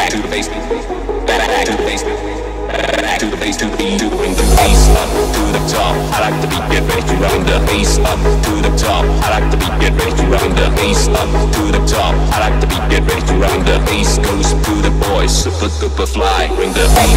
to the bass, back to the bass, back to the bass, to the beat, to bring the bass up to the top. I like the beat, get ready to run the bass up to the top. I like the beat, get ready to run the bass up to the top. I like the beat, get ready to run the bass goes to the boys, super duper fly, bring the bass.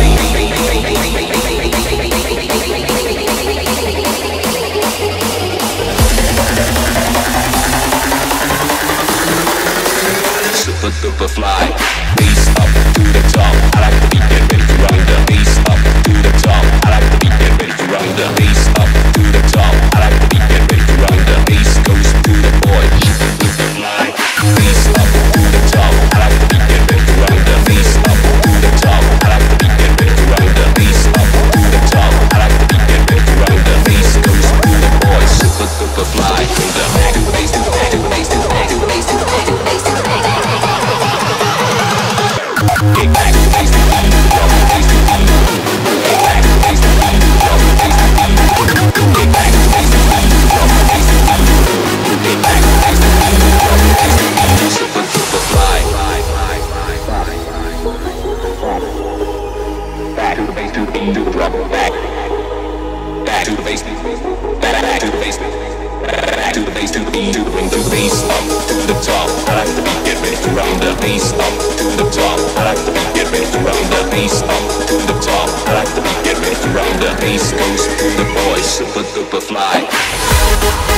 Super duper fly, bass up to the top. I like the beat, get ready to run the bass up to the top. I like the beat, get ready to run the bass up to the top. I like the beat, get ready to run the bass goes to the boy. Super duper fly, bass up to the top. I like the beat, get ready to run the bass up to the top. I like the beat, get ready to run the bass up to the top. I like the beat, get ready to run the bass goes to the boy. Super duper fly, bring the back to the bass, to the back to the bass, to the back to the bass, to the back to the bass, to the back. Get back to the bass, to the beat, drop the bass, to the beat. Get back to the bass, to the beat, drop the bass, to the beat. Get back to the bass, to the beat, drop the bass, to the beat. Get back to the bass, to the beat, drop the bass, to the beat. Super duper fly. Back to the bass, to the beat, to the drop, back. Back to the bass, back to the bass, back to the bass, to the beat, to bring the bass up to the top. I like the beat, get ready to run the bass up to the top. I like the beat, get ready to run the bass up to the top. I like the beat, get ready to run the bass goes to the boys, super duper fly.